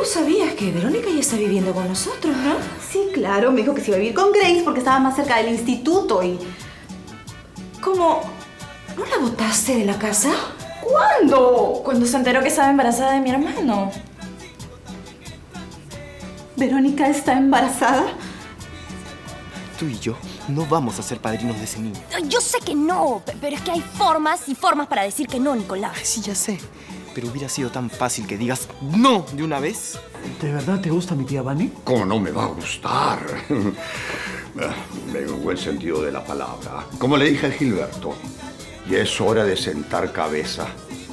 Tú sabías que Verónica ya está viviendo con nosotros, ¿no? Sí, claro. Me dijo que se iba a vivir con Grace porque estaba más cerca del instituto y... ¿Cómo? ¿No la botaste de la casa? ¿Cuándo? Cuando se enteró que estaba embarazada de mi hermano. ¿Verónica está embarazada? Tú y yo no vamos a ser padrinos de ese niño. Yo sé que no, pero es que hay formas y formas para decir que no, Nicolás. Ay, sí, ya sé. Pero hubiera sido tan fácil que digas no de una vez. ¿De verdad te gusta mi tía Vani? ¿Cómo no me va a gustar? En buen sentido de la palabra. Como le dije a Gilberto, ya es hora de sentar cabeza.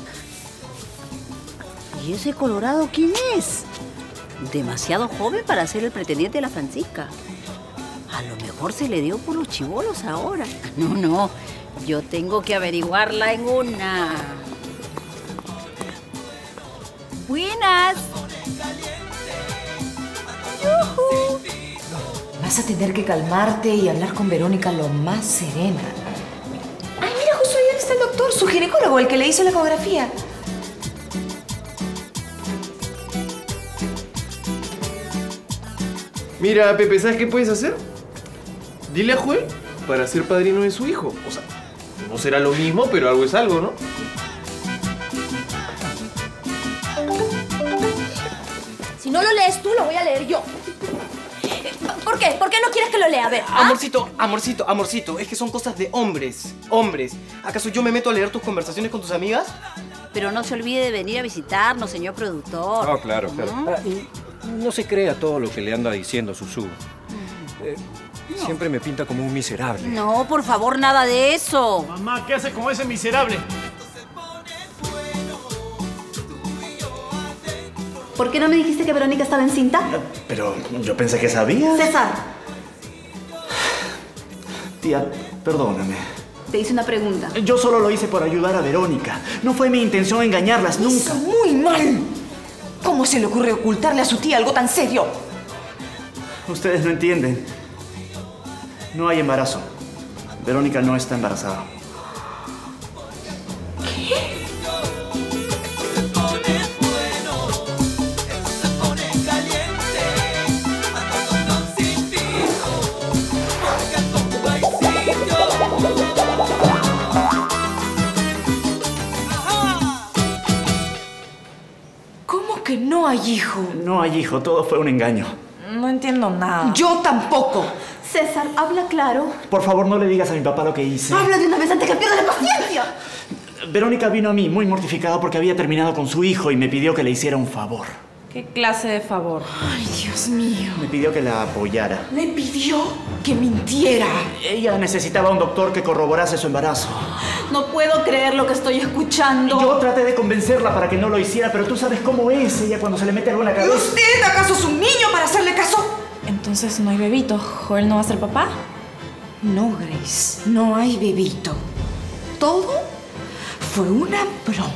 ¿Y ese colorado quién es? Demasiado joven para ser el pretendiente de la Francisca. A lo mejor se le dio por los chibolos ahora. No, yo tengo que averiguarla en una. Buenas. ¡Yujú! Vas a tener que calmarte y hablar con Verónica lo más serena. Ay, mira, justo ahí está el doctor, su ginecólogo, el que le hizo la ecografía. Mira, Pepe, ¿sabes qué puedes hacer? Dile a Joel para ser padrino de su hijo. O sea, no será lo mismo, pero algo es algo, ¿no? Si no lo lees tú, lo voy a leer yo. ¿Por qué? ¿Por qué no quieres que lo lea? A ver. ¿ah? Amorcito, es que son cosas de hombres. ¿Acaso yo me meto a leer tus conversaciones con tus amigas? Pero no se olvide de venir a visitarnos, señor productor. Ah, claro. Y no se crea todo lo que le anda diciendo Susú. Siempre me pinta como un miserable. No, por favor, nada de eso. Mamá, ¿qué hace con ese miserable? ¿Por qué no me dijiste que Verónica estaba encinta? Pero yo pensé que sabías. César, Tía, perdóname. te hice una pregunta. Yo solo lo hice por ayudar a Verónica. No fue mi intención engañarlas nunca. Hizo muy mal. ¿Cómo se le ocurre ocultarle a su tía algo tan serio? Ustedes no entienden. No hay embarazo. Verónica no está embarazada. ¿Cómo que no hay hijo? No hay hijo, todo fue un engaño. No entiendo nada. Yo tampoco. César, habla claro. Por favor, no le digas a mi papá lo que hice. Habla de una vez antes que pierda la paciencia. Verónica vino a mí muy mortificada porque había terminado con su hijo y me pidió que le hiciera un favor. ¿Qué clase de favor? Ay, Dios mío. Me pidió que la apoyara. Le pidió que mintiera. Ella necesitaba un doctor que corroborase su embarazo. No puedo creer lo que estoy escuchando. Yo traté de convencerla para que no lo hiciera, pero tú sabes cómo es ella cuando se le mete algo en la ¿Y cabeza. usted acaso es un niño para hacerle caso? Entonces no hay bebito. ¿Joel no va a ser papá? No, Grace. No hay bebito. Todo fue una broma.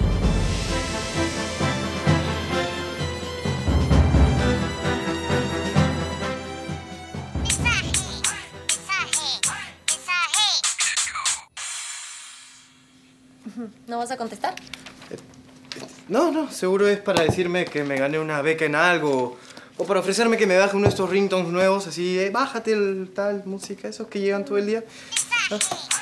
¿No vas a contestar? No, seguro es para decirme que me gané una beca en algo. O para ofrecerme que me baje uno de estos ringtones nuevos, así, bájate el tal música, esos que llegan todo el día. Ah.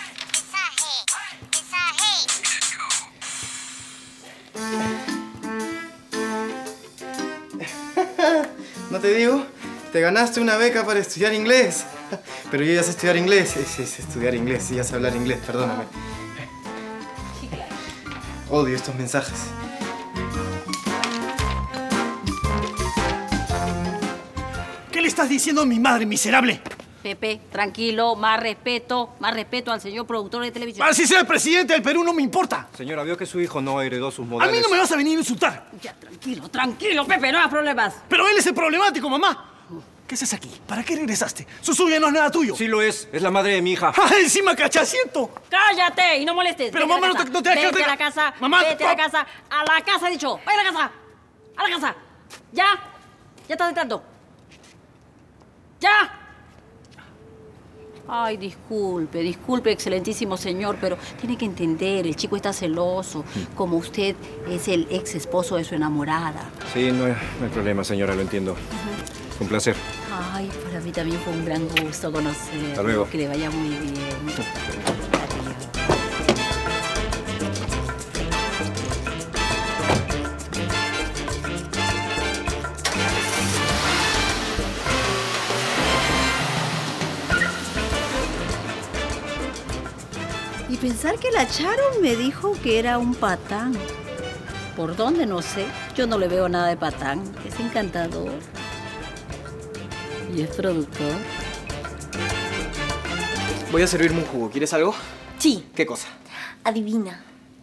¿No te digo? Te ganaste una beca para estudiar inglés. Pero yo ya sé estudiar inglés. Es estudiar inglés, ya sé hablar inglés, perdóname. Odio estos mensajes. ¿Qué le estás diciendo a mi madre, miserable? Pepe, tranquilo, más respeto al señor productor de televisión. Así sea el presidente del Perú, no me importa. Señora, vio que su hijo no heredó sus A modales. mí no me vas a venir a insultar. Ya, tranquilo, Pepe, no hagas problemas. Pero él es el problemático, mamá. ¿Qué haces aquí? ¿Para qué regresaste? Susú ya no es nada tuyo. Sí lo es la madre de mi hija. ¡Ah, encima cachaciento! ¡Cállate y no molestes! Pero Vete a mamá, la no casa. te dejes Vete de- a la casa, Mamá, vete a la casa. A la casa, he dicho. ¡Vaya a la casa! ¡A la casa! ¡Ya! ¡Ya estás entrando! ¡Ya! Ay, disculpe, excelentísimo señor, pero tiene que entender, el chico está celoso, como usted es el ex esposo de su enamorada. Sí, no hay problema, señora, lo entiendo. Fue un placer. Ay, para mí también fue un gran gusto conocerlo. Hasta luego. Que le vaya muy bien. Adiós. Y pensar que la Charo me dijo que era un patán. ¿Por dónde? No sé. Yo no le veo nada de patán. Es encantador. Y es productor. Voy a servirme un jugo. ¿Quieres algo? Sí. ¿Qué cosa? Adivina.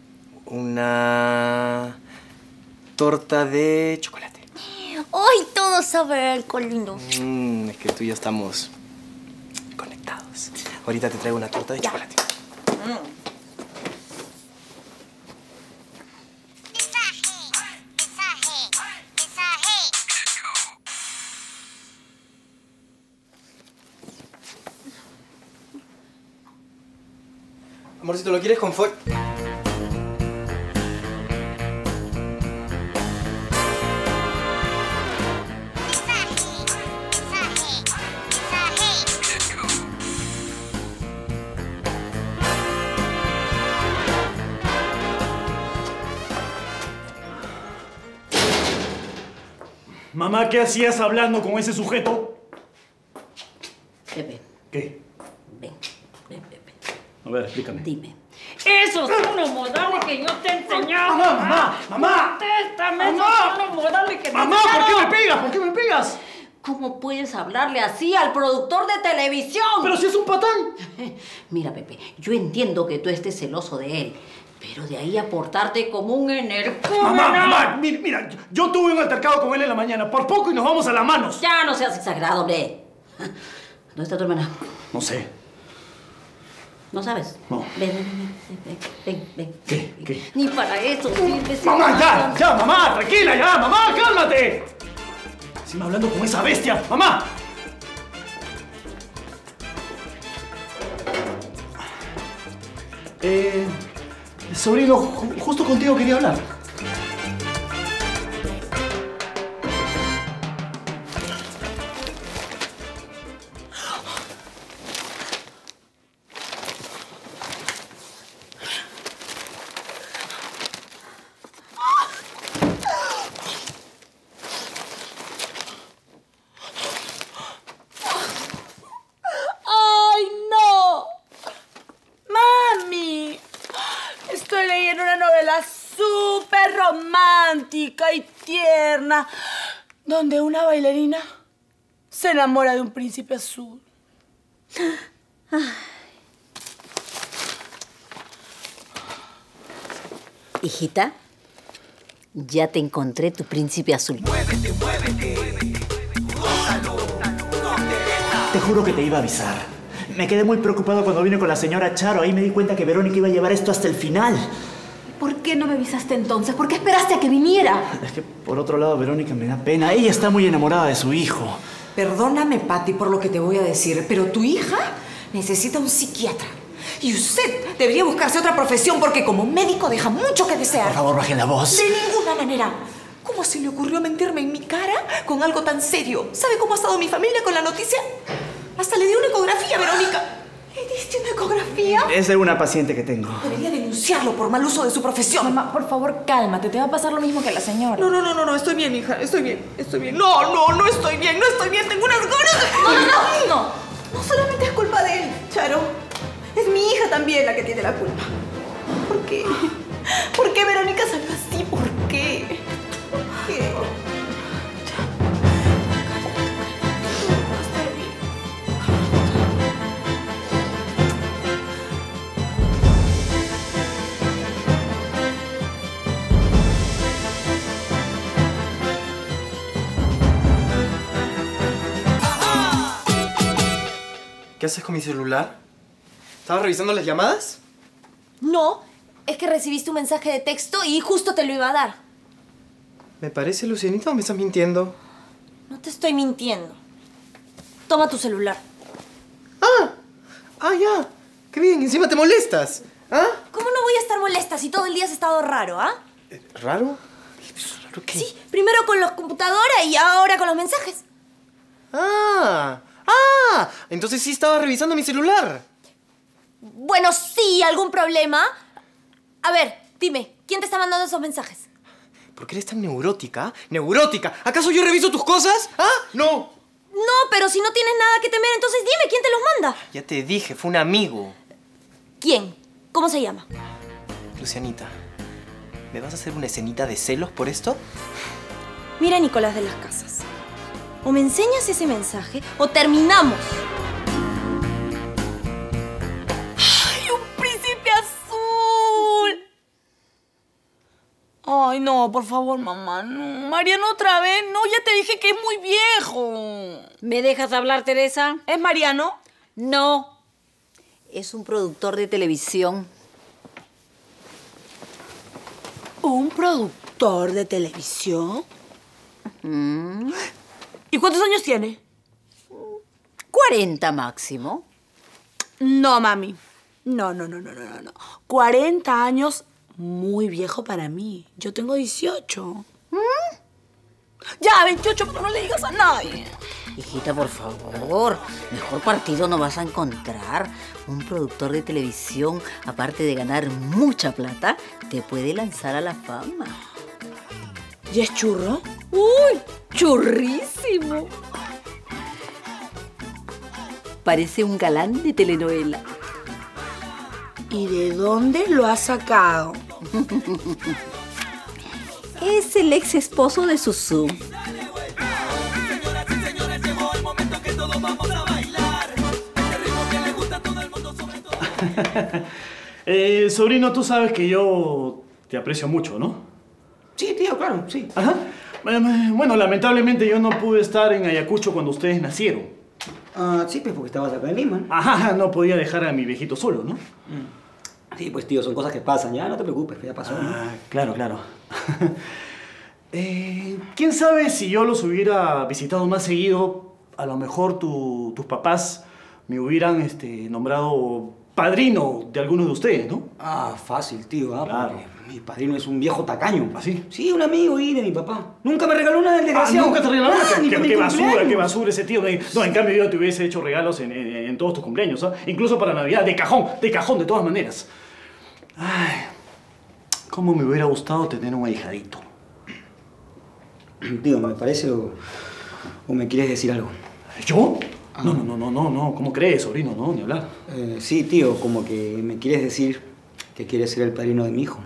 Una torta de chocolate. ¡Ay, todo sabe alcohol lindo! Es que tú y yo estamos conectados. Ahorita te traigo una torta de chocolate. Amorcito, ¿lo quieres con foil? Mamá, ¿qué hacías hablando con ese sujeto? Pepe, ¿Qué? ven. A ver, explícame. Dime. Esos son los modales que yo te he enseñado. ¡Mamá! Contéstame, esos son los modales que te ¡Mamá! enseñaron. ¿Por qué me pegas? ¿Por qué me pegas? ¿Cómo puedes hablarle así al productor de televisión? ¡Pero si es un patán! Mira, Pepe, yo entiendo que tú estés celoso de él, pero de ahí a portarte como un energúmeno. Mamá, mira, yo tuve un altercado con él en la mañana, por poco y nos vamos a las manos. Ya no seas exagerado, hombre. ¿Dónde está tu hermana? No sé. ¿No sabes? No. Ven. ¿Qué? Ni para eso sirve. ¡Mamá, ya, mamá! ¡Tranquila, ya! ¡Mamá, cálmate! Encima hablando con esa bestia. ¡Mamá! Sobrino, justo contigo quería hablar. ¡Ay, no! ¡Mami! Estoy leyendo una novela súper romántica y tierna, donde una bailarina se enamora de un príncipe azul. Hijita, ya te encontré tu príncipe azul. Te juro que te iba a avisar. Me quedé muy preocupado cuando vine con la señora Charo. Ahí me di cuenta que Verónica iba a llevar esto hasta el final. ¿Por qué no me avisaste entonces? ¿Por qué esperaste a que viniera? Es que, por otro lado, Verónica me da pena. Ella está muy enamorada de su hijo. Perdóname, Patty, por lo que te voy a decir, pero tu hija necesita un psiquiatra. Y usted debería buscarse otra profesión porque como médico deja mucho que desear. Por favor, bajen la voz. De ninguna manera. ¿Cómo se le ocurrió mentirme en mi cara con algo tan serio? ¿Sabe cómo ha estado mi familia con la noticia? Hasta le di una ecografía, Verónica. ¿Le diste una ecografía? Es de una paciente que tengo. Debería denunciarlo por mal uso de su profesión. Mamá, por favor, cálmate. Te va a pasar lo mismo que a la señora. No, estoy bien, hija. Estoy bien. No estoy bien. No estoy bien. Tengo unas ganas de... No solamente es culpa de él, Charo. Es mi hija también la que tiene la culpa. ¿Por qué? ¿Por qué Verónica salió así? ¿Por qué? ¿Por qué? ¿Qué haces con mi celular? ¿Estabas revisando las llamadas? No, es que recibiste un mensaje de texto y justo te lo iba a dar. ¿Me parece, Lucianita, o me estás mintiendo? No te estoy mintiendo. Toma tu celular. Ah, ya. Qué bien, encima te molestas. ¿Ah? ¿Cómo no voy a estar molesta si todo el día has estado raro, ah? ¿Raro? ¿Raro qué? Sí, primero con la computadora y ahora con los mensajes. Ah, entonces sí estaba revisando mi celular. Bueno, sí, ¿algún problema? A ver, dime, ¿quién te está mandando esos mensajes? ¿Por qué eres tan neurótica? ¿Neurótica? ¿Acaso yo reviso tus cosas? ¿Ah? No. No, pero si no tienes nada que temer, entonces dime, ¿quién te los manda? Ya te dije, fue un amigo. ¿Quién? ¿Cómo se llama? Lucianita, ¿me vas a hacer una escenita de celos por esto? Mira, Nicolás de las Casas. O me enseñas ese mensaje o terminamos. ¡Ay, un príncipe azul! Ay, no, por favor, mamá, no. Mariano otra vez. No, ya te dije que es muy viejo. ¿Me dejas hablar, Teresa? ¿Es Mariano? No. Es un productor de televisión. ¿Un productor de televisión? ¿Y cuántos años tiene? 40 máximo. No, mami. No. 40 años, muy viejo para mí. Yo tengo 18. Ya, 28, pero no le digas a nadie. Hijita, por favor, mejor partido no vas a encontrar. Un productor de televisión, aparte de ganar mucha plata, te puede lanzar a la fama. ¿Y es churro? ¡Uy! ¡Churrísimo! Parece un galán de telenovela. ¿Y de dónde lo has sacado? Es el ex esposo de Susu. Sobrino, tú sabes que yo te aprecio mucho, ¿no? Sí, tío, claro, sí. Ajá. Bueno, lamentablemente yo no pude estar en Ayacucho cuando ustedes nacieron. Ah, sí, pues porque estabas acá en Lima. Ajá, no podía dejar a mi viejito solo, ¿no? Sí, pues tío, son cosas que pasan, ya no te preocupes, ya pasó. ¿No? Claro. ¿Quién sabe si yo los hubiera visitado más seguido? A lo mejor tus papás me hubieran nombrado padrino de alguno de ustedes, ¿no? Ah, fácil, tío, Claro. porque mi padrino es un viejo tacaño. ¿Ah, sí? Sí, un amigo de mi papá. Nunca me regaló nada del desgraciado. ¿Nunca te regaló nada? Ni para mi Qué basura, cumpleaños. qué basura ese tío. No, en cambio yo te hubiese hecho regalos en todos tus cumpleaños, ¿ah? Incluso para Navidad, de cajón, de todas maneras. Ay, cómo me hubiera gustado tener un ahijadito. Tío, ¿me parece o me quieres decir algo? ¿Yo? No, ¿cómo crees, sobrino? No, ni hablar. Sí, tío, como que me quieres decir que quieres ser el padrino de mi hijo.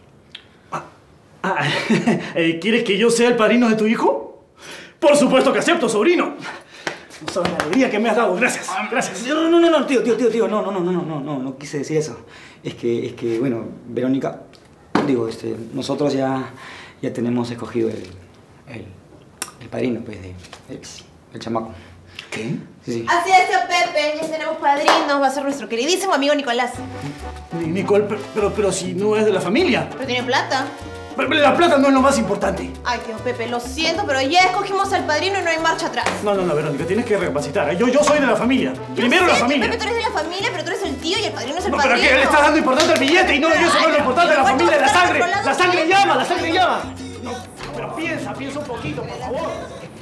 ¿Quieres que yo sea el padrino de tu hijo? Por supuesto que acepto, sobrino. No sabes la alegría que me has dado. Gracias. No, tío, no quise decir eso. Es que, bueno, Verónica, nosotros ya tenemos escogido el padrino, pues, el chamaco. ¿Qué? Sí. Así es, tío Pepe, ya tenemos padrinos, va a ser nuestro queridísimo amigo Nicolás. Nicole, pero si no es de la familia. Pero tiene plata. Pero la plata no es lo más importante. Ay, tío Pepe, lo siento, pero ya escogimos al padrino y no hay marcha atrás. No, Verónica, tienes que recapacitar. Yo soy de la familia. Primero la familia. Pepe, tú eres de la familia, pero tú eres el tío y el padrino es el No, padrino. pero que le estás dando importancia al billete y no, eso no es lo importante, la familia, la sangre. La sangre llama. No, pero piensa un poquito, por favor.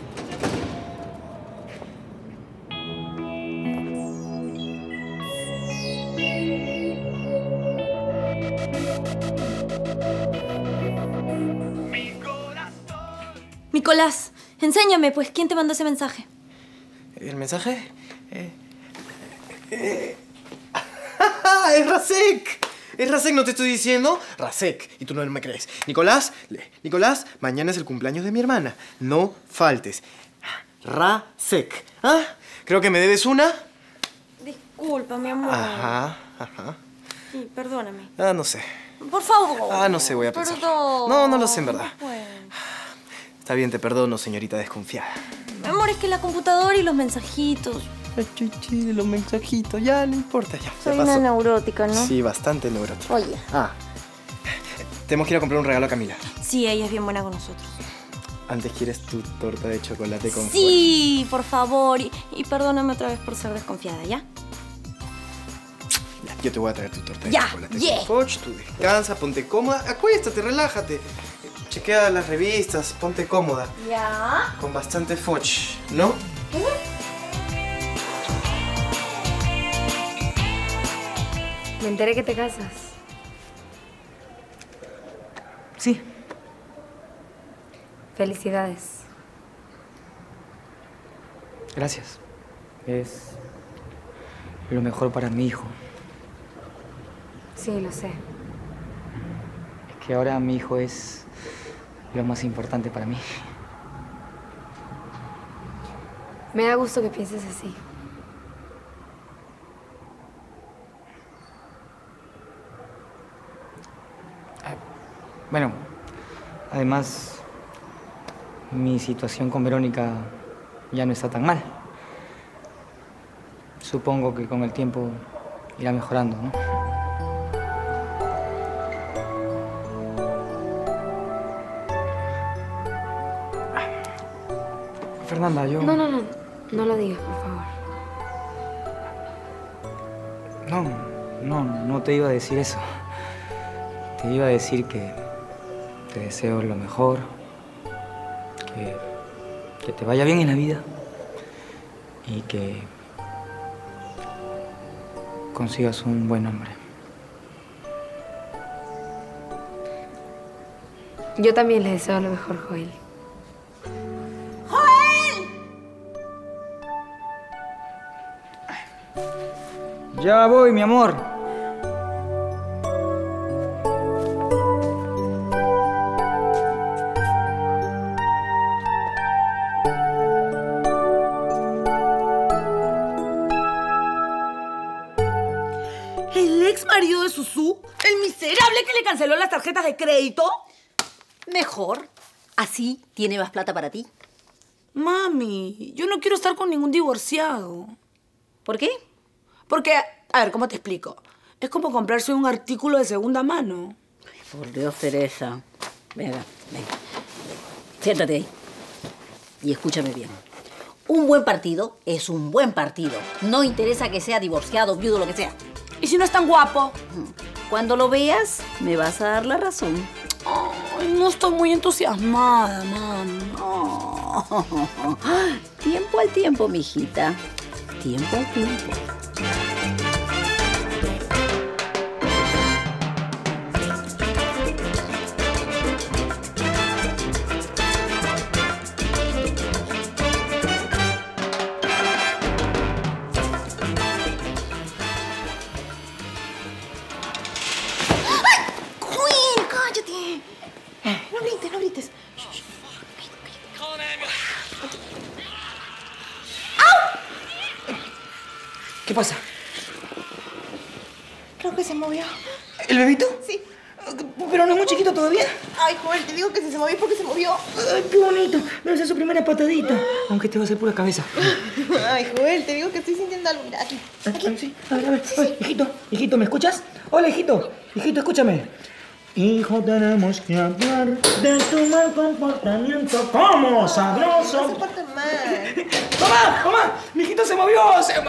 Nicolás, enséñame, pues, ¿quién te mandó ese mensaje? ¿El mensaje? ¡Es Rasek! Es Rasek, ¿no te estoy diciendo? Rasek, y tú no me crees. Nicolás, mañana es el cumpleaños de mi hermana. No faltes. Rasek. ¿Ah? Creo que me debes una. Disculpa, mi amor. Ajá. Sí, perdóname. No sé. Por favor. No sé, voy a pensar. Perdón. No lo sé en verdad. No puedo. Está bien, te perdono, señorita desconfiada. Mi amor, es que la computadora y los mensajitos. Chuchi, los mensajitos, ya no importa, ya. Soy ya una pasó. neurótica, ¿no? Sí, bastante neurótica. Oye. Tenemos que ir a comprar un regalo a Camila. Sí, ella es bien buena con nosotros. Antes quieres tu torta de chocolate con Sí, por favor. Y perdóname otra vez por ser desconfiada, ¿ya? Yo te voy a traer tu torta de Ya, chocolate. yeah. Foch, tú descansa, ponte cómoda. Acuéstate, relájate. Chequea las revistas, ponte cómoda. Ya. Con bastante Foch, ¿no? Me enteré que te casas. Sí. Felicidades. Gracias. Es lo mejor para mi hijo. Sí, lo sé. Es que ahora mi hijo es lo más importante para mí. Me da gusto que pienses así. Bueno, además, mi situación con Verónica ya no está tan mal. Supongo que con el tiempo irá mejorando, ¿no? Fernanda, yo... No lo digas, por favor. No te iba a decir eso. Te iba a decir que te deseo lo mejor, que te vaya bien en la vida y que consigas un buen hombre. Yo también le deseo lo mejor, Joel. Ya voy, mi amor. ¿El ex marido de Susu? ¿El miserable que le canceló las tarjetas de crédito? Mejor. Así tiene más plata para ti. Mami, yo no quiero estar con ningún divorciado. ¿Por qué? Porque, a ver, ¿cómo te explico? Es como comprarse un artículo de segunda mano. Por Dios, Teresa. Venga. Siéntate ahí. Y escúchame bien. Un buen partido es un buen partido. No interesa que sea divorciado, viudo, lo que sea. ¿Y si no es tan guapo? Cuando lo veas, me vas a dar la razón. Ay, no estoy muy entusiasmada, mami. Oh. Tiempo al tiempo, mijita. Tiempo al tiempo. No grites. ¿Qué pasa? Creo que se movió. ¿El bebito? Sí. Pero no es muy chiquito todavía. Ay, Joel, te digo que si se movió porque se movió. Ay, qué bonito. Me hace su primera patadita. Aunque te va a hacer pura cabeza. Ay, Joel, te digo que estoy sintiendo algo. Mira, aquí. Sí. A ver. Ay, hijito, ¿me escuchas? Hola, hijito. Hijito, escúchame. Hijo, tenemos que hablar de tu mal comportamiento como sabroso. No se porta mal. ¡Mamá! ¡Mi hijito se movió!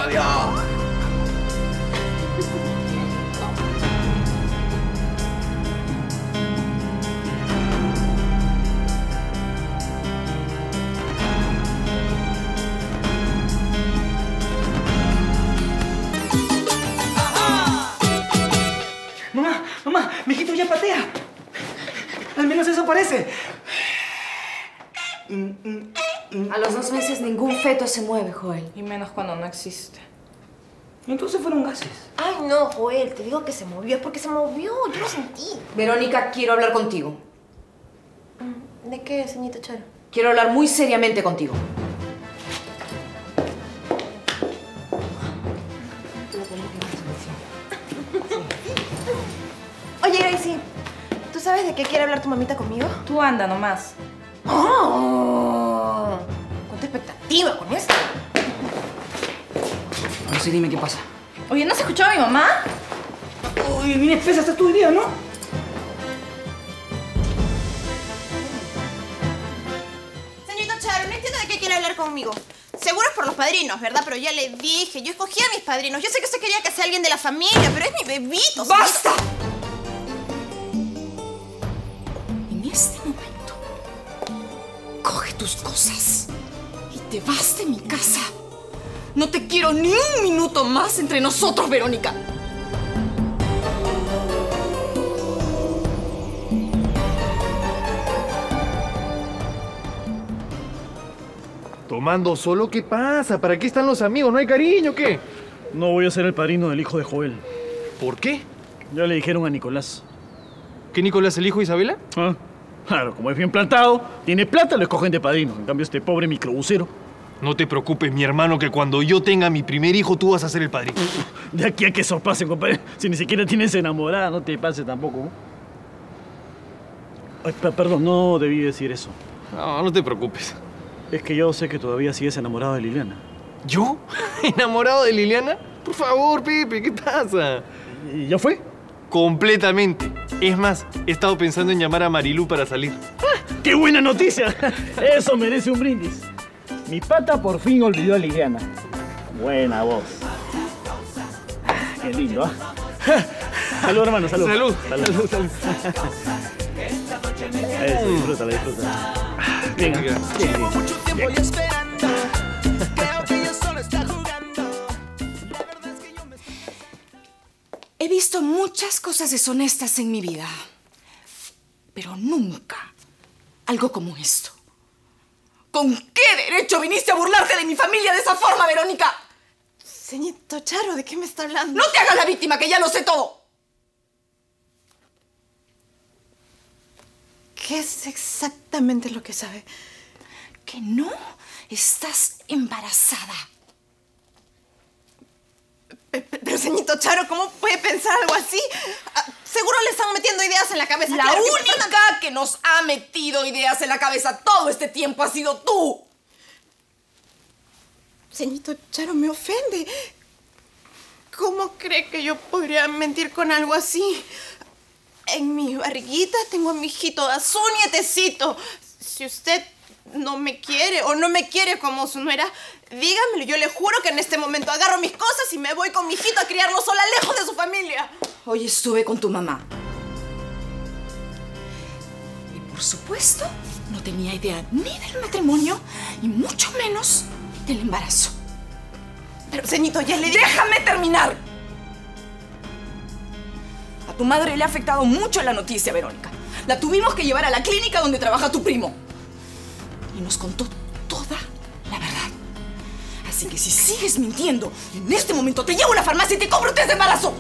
Mamá, mi hijito ya patea. Al menos eso parece. A los 2 meses ningún feto se mueve, Joel. Y menos cuando no existe. Entonces fueron gases. Ay, no, Joel, te digo que se movió. Es porque se movió. Yo lo sentí. Verónica, quiero hablar contigo. ¿De qué, señorita Charo? Quiero hablar muy seriamente contigo. Oye, Gracie, ¿tú sabes de qué quiere hablar tu mamita conmigo? Tú anda nomás. ¡Oh! ¡Cuánta expectativa con esto! Ahora sí, dime qué pasa. Oye, ¿no has escuchado a mi mamá? Uy, bien espesa estás todo el día, ¿no? Señorita Charo, no entiendo de qué quiere hablar conmigo. Seguro es por los padrinos, ¿verdad? Pero ya le dije, yo escogí a mis padrinos. Yo sé que usted quería que sea alguien de la familia, pero es mi bebito. ¡Basta! En este momento, coge tus cosas y te vas de mi casa. No te quiero ni un minuto más entre nosotros, Verónica. Tomando solo, ¿qué pasa? ¿Para qué están los amigos? ¿No hay cariño o qué? No voy a ser el padrino del hijo de Joel. ¿Por qué? Ya le dijeron a Nicolás. ¿Qué Nicolás, el hijo de Isabela? Ah, claro, como es bien plantado, tiene plata, lo escogen de padrino. En cambio, este pobre microbusero. No te preocupes, mi hermano, que cuando yo tenga mi primer hijo, tú vas a ser el padrino. De aquí a que eso pase, compadre. Si ni siquiera tienes enamorada, no te pase tampoco, ¿no? Ay, perdón, no debí decir eso. No, no te preocupes. Es que yo sé que todavía sigues enamorado de Liliana. ¿Yo? ¿Enamorado de Liliana? Por favor, Pepe, ¿qué pasa? ¿Y ya fue? Completamente. Es más, he estado pensando en llamar a Marilú para salir. ¡Qué buena noticia! Eso merece un brindis. Mi pata por fin olvidó a Liliana. Buena voz. Qué lindo, ¿ah? Salud, hermano, salud. Salud. Salud, salud. Eso, disfrútala, disfrútala. Venga, bien, bien. He visto muchas cosas deshonestas en mi vida, pero nunca algo como esto. ¿Con qué derecho viniste a burlarte de mi familia de esa forma, Verónica? Señorito Charo, ¿de qué me está hablando? No te hagas la víctima, que ya lo sé todo. ¿Qué es exactamente lo que sabe? Que no estás embarazada. Pero, señorito Charo, ¿cómo puede pensar algo así? Seguro le están metiendo ideas en la cabeza. La única que nos ha metido ideas en la cabeza todo este tiempo ha sido tú. Señorito Charo, me ofende. ¿Cómo cree que yo podría mentir con algo así? En mi barriguita tengo a mi hijito, a su nietecito. Si usted no me quiere o no me quiere como su nuera, dígamelo. Yo le juro que en este momento agarro mis cosas y me voy con mi hijito a criarlo sola, lejos de su familia. Hoy estuve con tu mamá. Y por supuesto, no tenía idea ni del matrimonio, y mucho menos del embarazo. Pero, señorito, ya le dije... ¡Déjame terminar! A tu madre le ha afectado mucho la noticia, Verónica. La tuvimos que llevar a la clínica donde trabaja tu primo. Y nos contó toda la verdad. Así que si sigues mintiendo, en este momento te llevo a la farmacia y te compro un test de embarazo.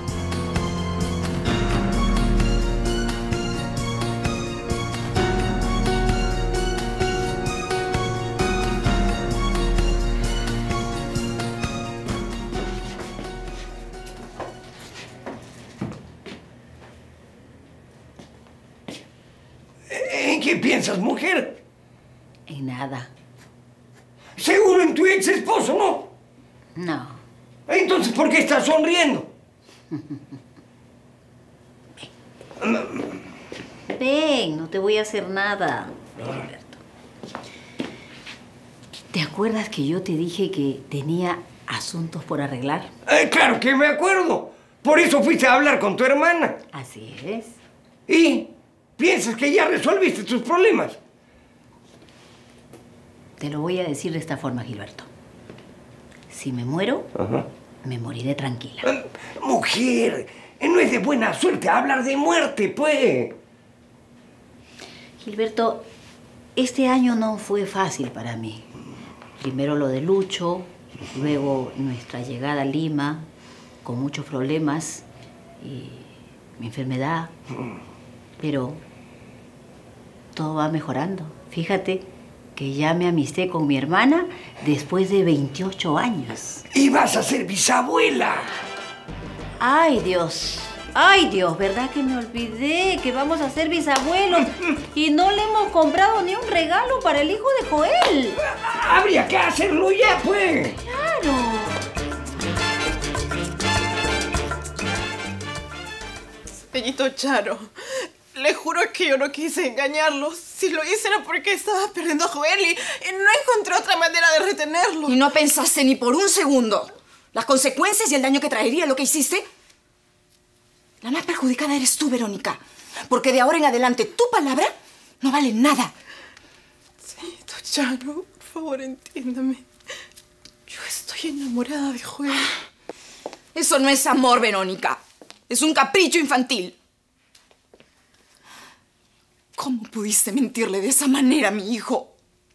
¿En qué piensas, mujer? En nada. Seguro en tu ex esposo, ¿no? No. Entonces, ¿por qué estás sonriendo? Ven, no te voy a hacer nada. Ven, Alberto. ¿Te acuerdas que yo te dije que tenía asuntos por arreglar? Claro que me acuerdo. Por eso fuiste a hablar con tu hermana. Así es. ¿Y piensas que ya resolviste tus problemas? Te lo voy a decir de esta forma, Gilberto. Si me muero, me moriré tranquila. Mujer, no es de buena suerte hablar de muerte, pues. Gilberto, este año no fue fácil para mí. Primero lo de Lucho, luego nuestra llegada a Lima, con muchos problemas, y mi enfermedad. Pero todo va mejorando. Fíjate que ya me amisté con mi hermana después de 28 años. Y vas a ser bisabuela. ¡Ay, Dios! ¡Ay, Dios! ¿Verdad que me olvidé que vamos a ser bisabuelos? Y no le hemos comprado ni un regalo para el hijo de Joel. Habría que hacerlo ya, pues. ¡Claro! Señorito Charo, le juro que yo no quise engañarlo. Si lo hice era porque estaba perdiendo a Joel y no encontré otra manera de mantenerlo. Y no pensaste ni por un segundo las consecuencias y el daño que traería lo que hiciste. La más perjudicada eres tú, Verónica. Porque de ahora en adelante tu palabra no vale nada. Señorito Chano, por favor, entiéndame. Yo estoy enamorada de Joel. Eso no es amor, Verónica. Es un capricho infantil. ¿Cómo pudiste mentirle de esa manera a mi hijo?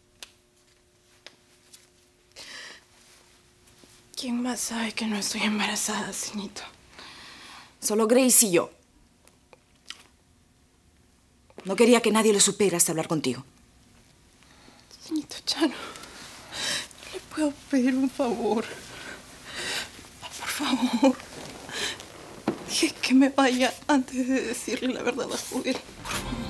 ¿Quién más sabe que no estoy embarazada, señorito? Solo Grace y yo. No quería que nadie lo supiera hasta hablar contigo. Señorito Chano, ¿le puedo pedir un favor? Por favor. Dije que me vaya antes de decirle la verdad a Joel. Por favor.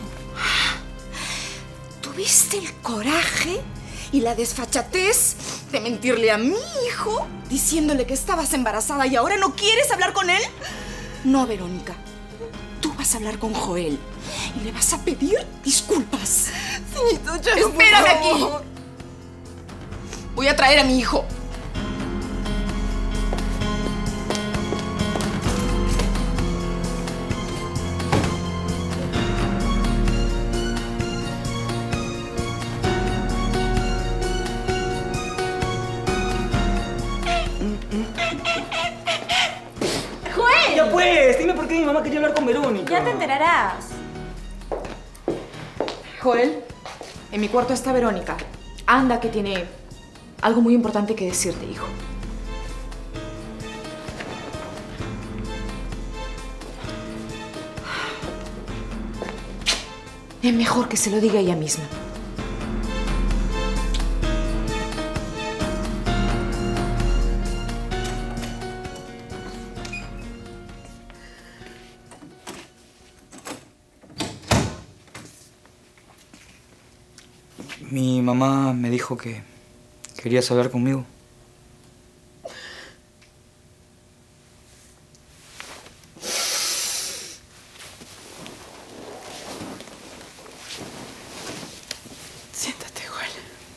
¿Tuviste el coraje y la desfachatez de mentirle a mi hijo diciéndole que estabas embarazada y ahora no quieres hablar con él? No, Verónica. Tú vas a hablar con Joel y le vas a pedir disculpas. Señorito Chano, ¡espérame por aquí! favor. Voy a traer a mi hijo. ¡Joel! Ya pues, dime por qué mi mamá quería hablar con Verónica. Ya te enterarás. Joel, en mi cuarto está Verónica. Anda, que tiene algo muy importante que decirte, hijo. Es mejor que se lo diga ella misma. Mi mamá me dijo que querías hablar conmigo. Siéntate, Joel.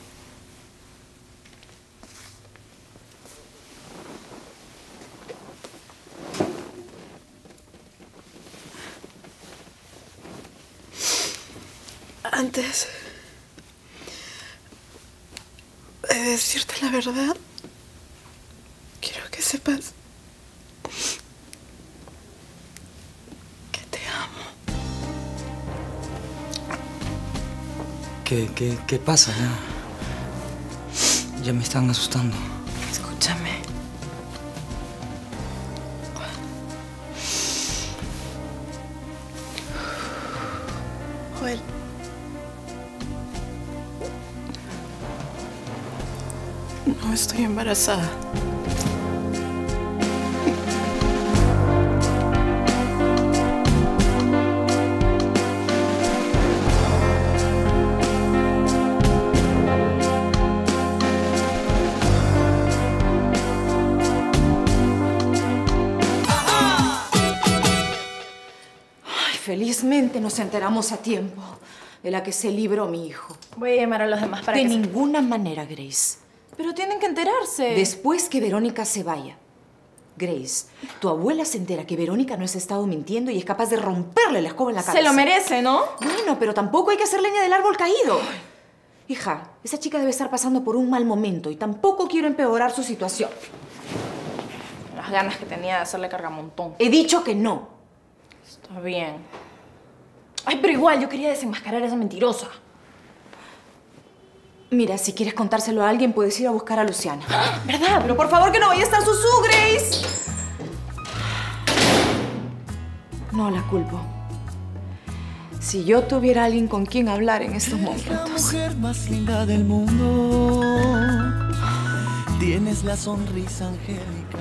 Antes de decirte la verdad, quiero que sepas que te amo. ¿Qué pasa? Ya me están asustando. Escúchame. Joel. No estoy embarazada. Ay, felizmente nos enteramos a tiempo de la que se libró mi hijo. Voy a llamar a los demás para De que ninguna manera, Grace. Pero tienen que enterarse. Después que Verónica se vaya, Grace, tu abuela se entera que Verónica no has estado mintiendo y es capaz de romperle la escoba en la cabeza. Se lo merece, ¿no? Bueno, pero tampoco hay que hacer leña del árbol caído. Hija, esa chica debe estar pasando por un mal momento y tampoco quiero empeorar su situación. Las ganas que tenía de hacerle cargamontón. He dicho que no. Está bien. Ay, pero igual, yo quería desenmascarar a esa mentirosa. Mira, si quieres contárselo a alguien, puedes ir a buscar a Luciana. ¿Verdad? Pero por favor que no vaya a estar Susú, Grace. No la culpo. Si yo tuviera alguien con quien hablar en estos momentos. La mujer más linda del mundo. Tienes la sonrisa angélica.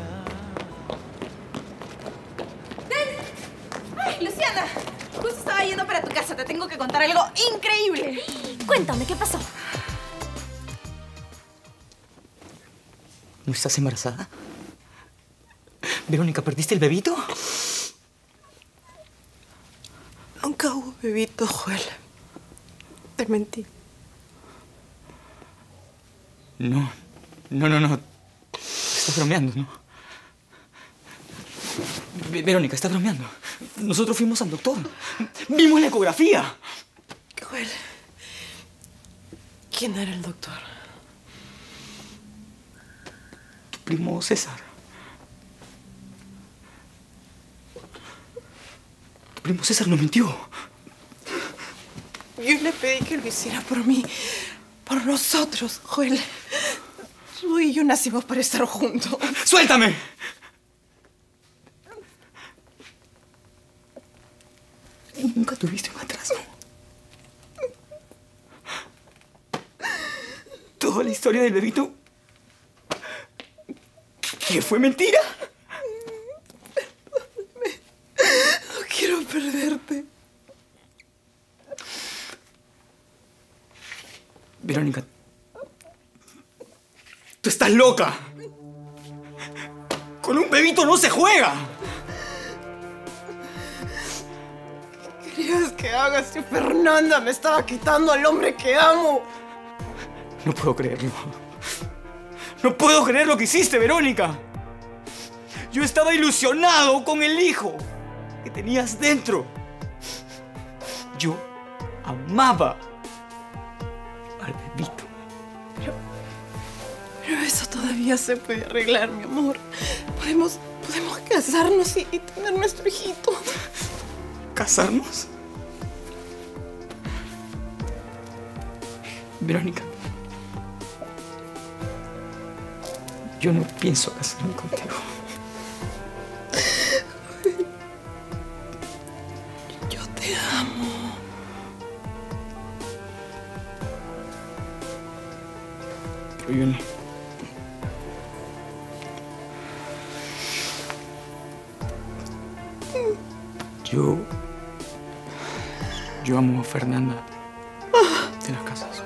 Ay, Luciana. Justo estaba yendo para tu casa. Te tengo que contar algo increíble. Cuéntame, ¿qué pasó? ¿No estás embarazada? Verónica, ¿perdiste el bebito? Nunca hubo bebito, Joel. Te mentí. No, No. Estás bromeando, ¿no? Verónica, estás bromeando. Nosotros fuimos al doctor. Vimos la ecografía. Joel, ¿quién era el doctor? Tu primo César. Tu primo César nos mintió. Yo le pedí que lo hiciera por mí, por nosotros, Joel. Tú y yo nacimos para estar juntos. ¡Suéltame! Nunca tuviste un atraso. Toda la historia del bebito... ¿Qué fue mentira? No quiero perderte. Verónica, tú estás loca. Con un bebito no se juega. ¿Qué querías que haga si Fernanda me estaba quitando al hombre que amo? No puedo creerlo. No puedo creer lo que hiciste, Verónica. Yo estaba ilusionado con el hijo que tenías dentro. Yo amaba al bebito. Pero eso todavía se puede arreglar, mi amor. Podemos casarnos y tener nuestro hijito. ¿Casarnos? Verónica, yo no pienso casarme contigo. Yo te amo. Pero yo no. Yo amo a Fernanda de las Casas.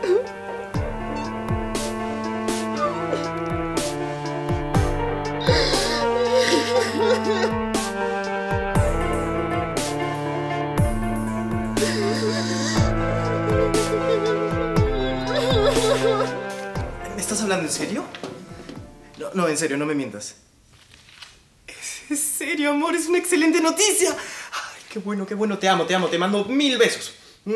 ¿Me estás hablando en serio? No, en serio, no me mientas. Es en serio, amor, es una excelente noticia. Ay, qué bueno, te amo, te mando 1000 besos.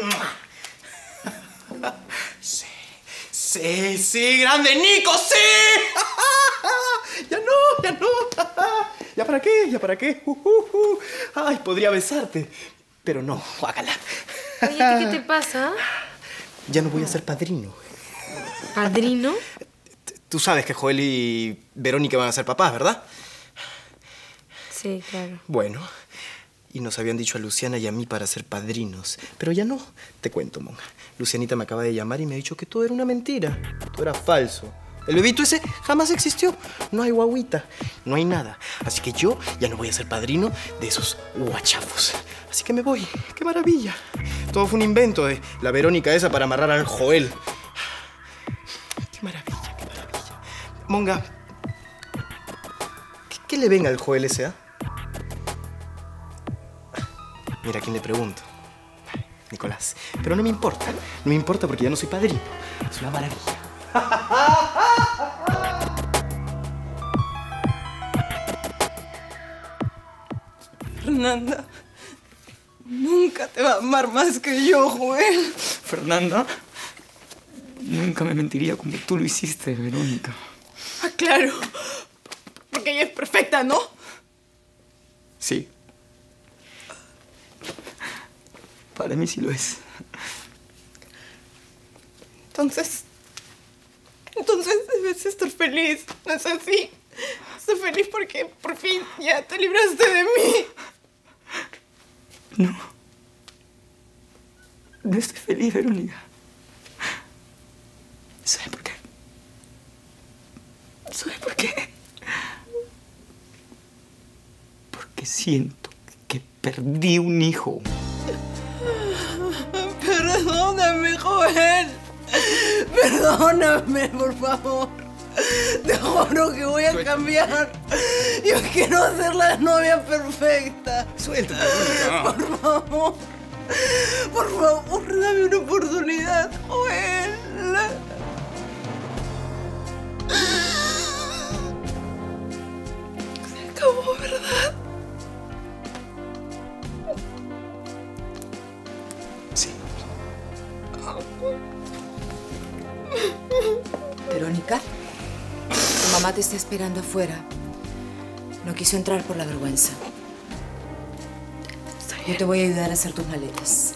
Sí, grande Nico, sí. Ya no. ¿Ya para qué? Ay, podría besarte, pero no, guácala. Oye, ¿qué te pasa? Ya no voy a ser padrino. ¿Padrino? Tú sabes que Joel y Verónica van a ser papás, ¿verdad? Sí, claro. Bueno, y nos habían dicho a Luciana y a mí para ser padrinos. Pero ya no. Te cuento, monja. Lucianita me acaba de llamar y me ha dicho que todo era una mentira. Todo era falso. El bebito ese jamás existió. No hay guaguita. No hay nada. Así que yo ya no voy a ser padrino de esos guachafos. Así que me voy. ¡Qué maravilla! Todo fue un invento de la Verónica esa para amarrar al Joel. ¡Qué maravilla! Monga, ¿qué le ven al Joel ese, ah? Mira, ¿a quién le pregunto? Nicolás. Pero no me importa. No me importa porque ya no soy padrino. Es una maravilla. Fernanda nunca te va a amar más que yo, Joel. Fernanda nunca me mentiría como tú lo hiciste, Verónica. Ah, claro. Porque ella es perfecta, ¿no? Sí. Para mí sí lo es. Entonces debes estar feliz, ¿no es así? Estoy feliz porque por fin ya te libraste de mí. No. No estoy feliz, Verónica. ¿Sabes por qué? ¿Sabes por qué? Porque siento que perdí un hijo. Perdóname, Joel. Perdóname, por favor. Te juro que voy a cambiar. Yo quiero ser la novia perfecta. Suéltate, Por favor. Por favor, dame una oportunidad, Joel. ¿verdad? Tu mamá te está esperando afuera. No quiso entrar por la vergüenza. Yo te voy a ayudar a hacer tus maletas.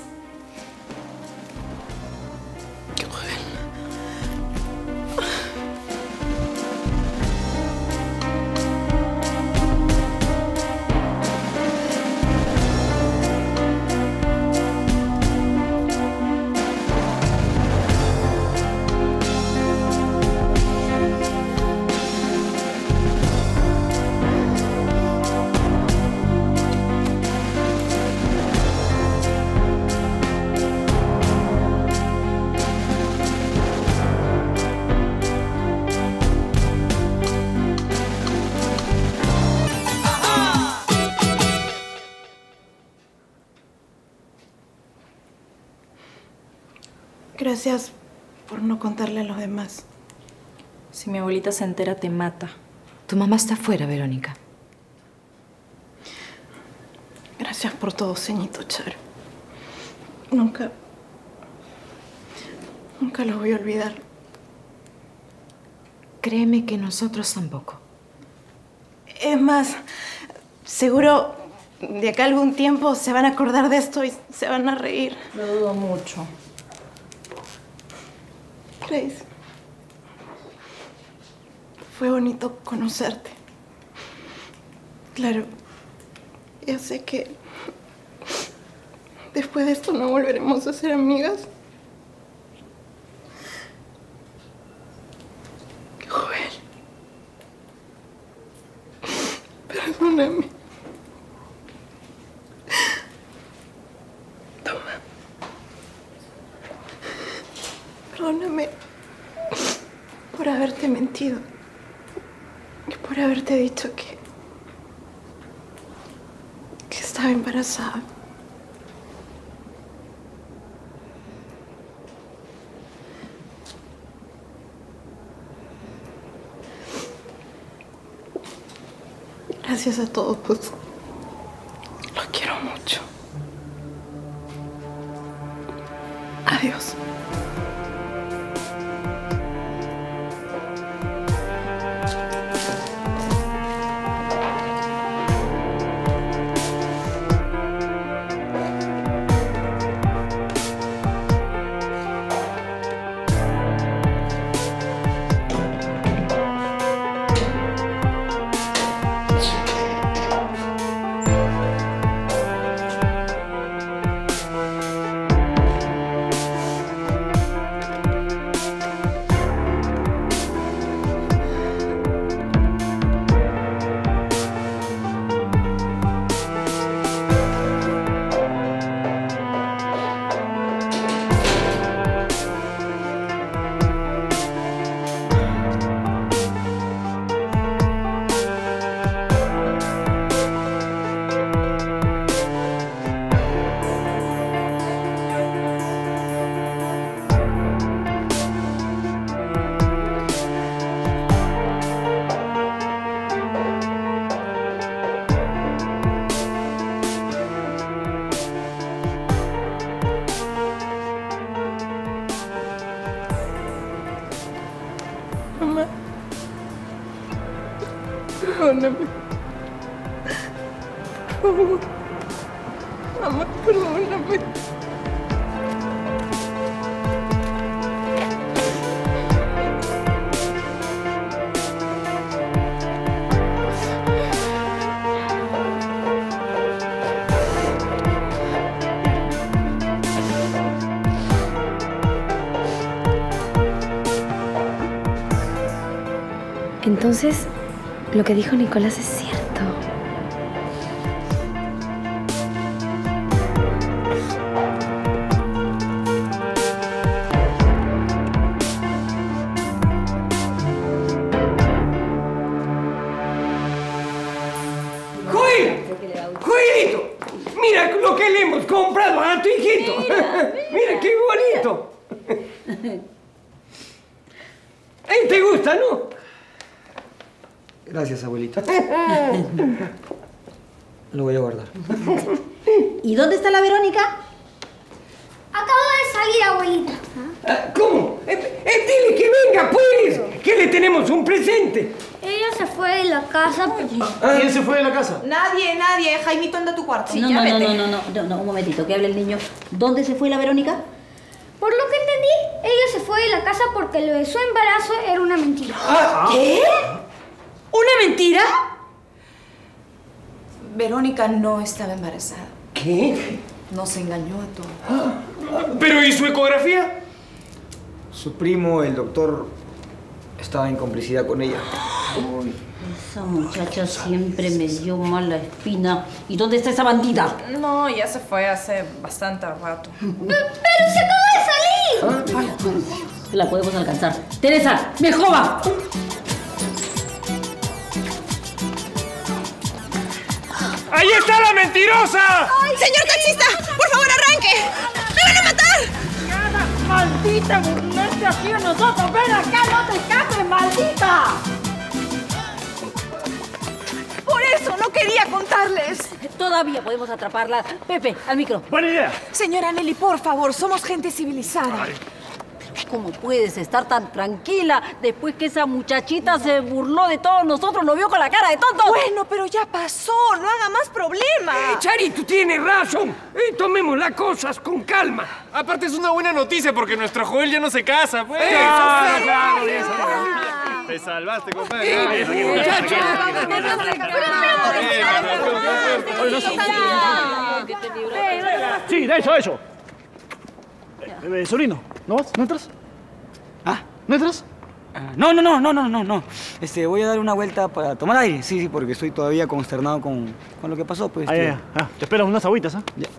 Gracias por no contarle a los demás. Si mi abuelita se entera, te mata. Tu mamá está afuera, Verónica. Gracias por todo, ceñito Charo. Nunca lo voy a olvidar. Créeme que nosotros tampoco. Es más, seguro de acá a algún tiempo se van a acordar de esto y se van a reír. Lo dudo mucho. Grace, fue bonito conocerte. Claro, ya sé que después de esto no volveremos a ser amigas. Joel, perdóname. Toma. Perdóname por haberte mentido y por haberte dicho que estaba embarazada. Gracias a todos, pues. Los quiero mucho. Adiós. Mamá, perdóname. Por favor. Mamá, perdóname. Entonces, lo que dijo Nicolás es cierto. ¡Joel! ¡Joelito! Mira lo que le hemos comprado a tu hijito. Mira qué bonito. ¿Te gusta, no? Gracias, abuelita. Lo voy a guardar. ¿Y dónde está la Verónica? Acabo de salir, abuelita. ¿Cómo? Dile que venga, pues, que le tenemos un presente. Ella se fue de la casa. ¿Quién se fue de la casa? Nadie. Jaimito, anda a tu cuarto. No, un momentito, que hable el niño. ¿Dónde se fue la Verónica? Por lo que entendí, ella se fue de la casa porque lo de su embarazo era una mentira. ¿Qué? ¿Una mentira? Verónica no estaba embarazada. ¿Qué? Nos engañó a todos. ¿Pero y su ecografía? Su primo, el doctor, estaba en complicidad con ella. Uy, esa muchacha siempre me dio mala espina. ¿Y dónde está esa bandida? No, ya se fue hace bastante rato. ¡Pero se acaba de salir! La podemos alcanzar. ¡Teresa, me joba! ¡Ahí está la mentirosa! ¡Ay, señor taxista! ¡Por favor, arranque! ¡Me van a matar! ¡Maldita burlarte aquí de nosotros! ¡Ven acá, no te escapes, maldita! Por eso no quería contarles. Todavía podemos atraparla. Pepe, al micro. Buena idea. Señora Nelly, por favor, somos gente civilizada. ¿Cómo puedes estar tan tranquila después que esa muchachita se burló de todos nosotros? Lo vio con la cara de tonto. Bueno, pero ya pasó. No haga más problemas. Chari, tú tienes razón. Tomemos las cosas con calma. Aparte es una buena noticia porque nuestro Joel ya no se casa, pues. Claro. Te salvaste, compadre. Sí, de eso. Sobrino, ¿no vas? ¿No entras? ¿No entras? No. Voy a dar una vuelta para tomar aire. Sí, porque estoy todavía consternado con lo que pasó, pues. Te espero unas agüitas, ¿ah? Ya.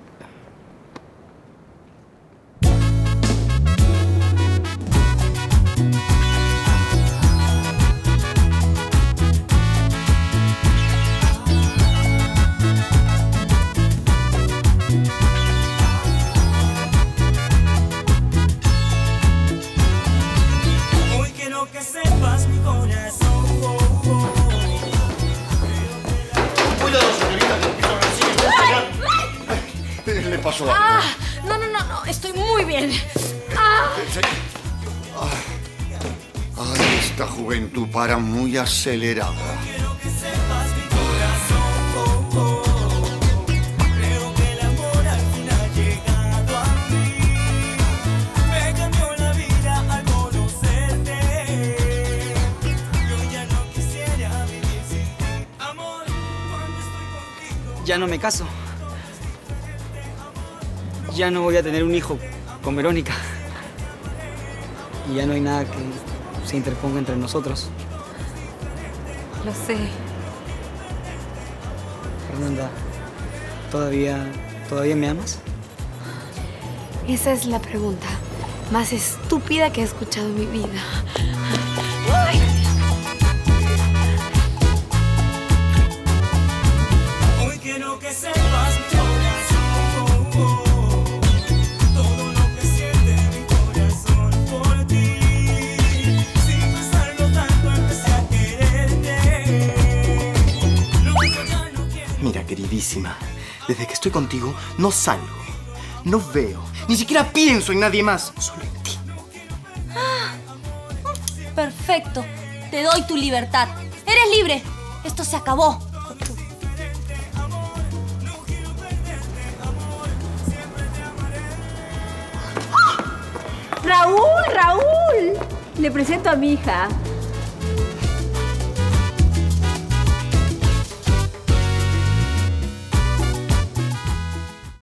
¿Qué le pasó? No, estoy muy bien. Ay, esta juventud para muy acelerada. Ya no me caso. Ya no voy a tener un hijo con Verónica. Y ya no hay nada que se interponga entre nosotros. Lo sé. Fernanda, ¿todavía me amas? Esa es la pregunta más estúpida que he escuchado en mi vida. Hoy quiero que sepas mi corazón, todo lo que siente mi corazón por ti. Sin pensarlo tanto empecé a quererte. Mira, queridísima, desde que estoy contigo no salgo, no veo, ni siquiera pienso en nadie más, solo en ti. Perfecto. Te doy tu libertad. Eres libre. Esto se acabó. ¡Raúl! Le presento a mi hija.